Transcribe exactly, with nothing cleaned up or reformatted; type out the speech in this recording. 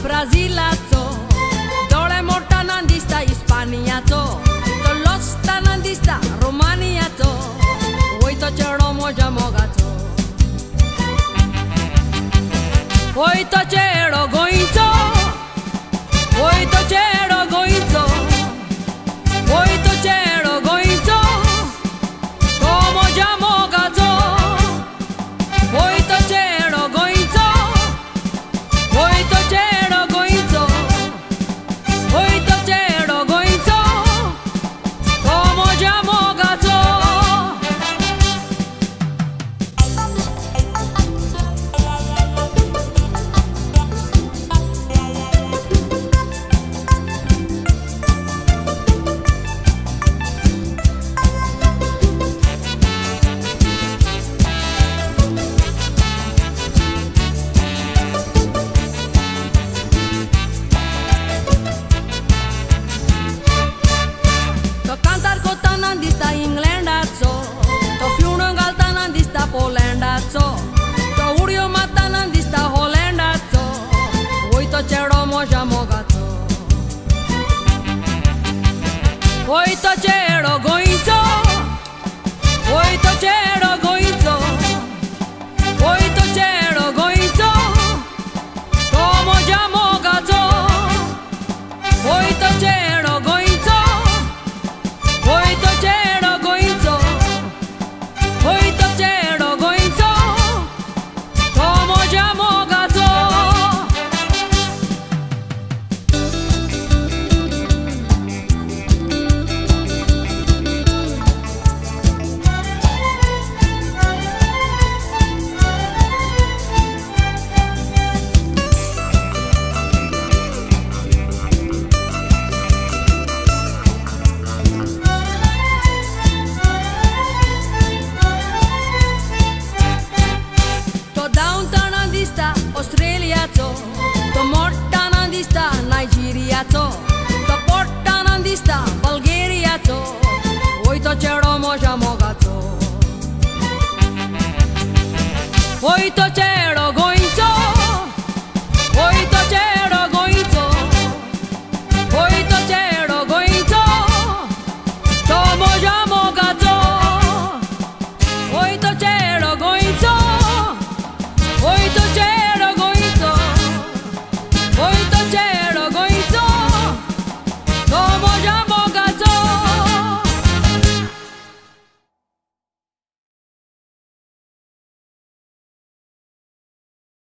Brazilaco, dole morta nandista Hispaniaco, to losta nandista Romaniaco, oi to chero moja mogato, oi to chero goinzo, oi to chero goinzo, oi to chero goinzo, como ya mogato, oi to chero goinzo. Oi to chero goinzo, oi to chero goinzo, como llamo gato. To cantar kota nandista Englandazo, to fiuno galta nandista Polandazo, to urio mata nandista Hollandazo, oi to chero moja mogato, oi to chero goinzo, oi to chero goinzo, oi to chero goinzo, como llamo gato, oi to chero goinzo. Oi to chero goinzo, oi to chero goinzo, como llamo gato. Australiaco, to morta nandista Nigeriaco, to porta nandista Bulgariaco, oi to chero moja mogato, oi to chero